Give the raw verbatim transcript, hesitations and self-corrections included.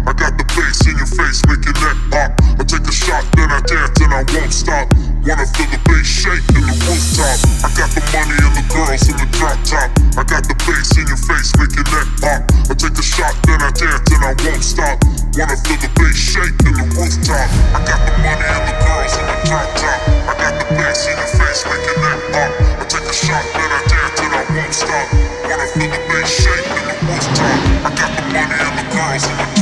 I got the bass in your face, make your neck pop. I take a shot, then I dance and I won't stop. Wanna feel the bass shake in the rooftop. I got the money and the girls in the drop top. I got the bass in your face, make your neck pop. I take a shot, then I dance and I won't stop. Wanna feel the bass shake in the rooftop. I got the money and the girls in the drop top. I got the bass in your face, make your neck pop. I take a shot, then I dance and I won't stop. Wanna feel the bass shake in the rooftop. I got the money and the girls in the